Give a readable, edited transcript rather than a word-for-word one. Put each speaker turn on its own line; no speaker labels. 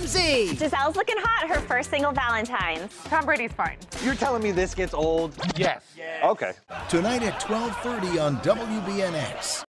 TMZ.
Gisele's looking hot, her first single Valentine's.
Tom Brady's fine.
You're telling me this gets old?
Yes.
Okay.
Tonight at 12:30 on WBNX.